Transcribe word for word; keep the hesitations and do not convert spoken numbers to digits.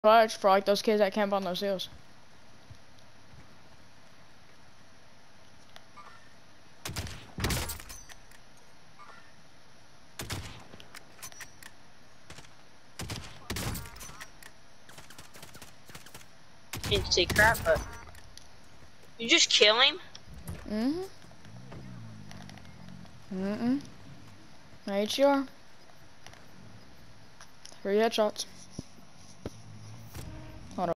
Clutch for like those kids that camp on those hills. Didn't say crap, but you just kill him. Mm-hmm. Mm-mm. Right, you are. Three headshots.